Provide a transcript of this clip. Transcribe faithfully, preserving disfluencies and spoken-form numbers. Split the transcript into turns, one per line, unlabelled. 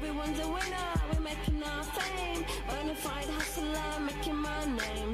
everyone's a winner. We're making our fame, bonafide hustler, making my name.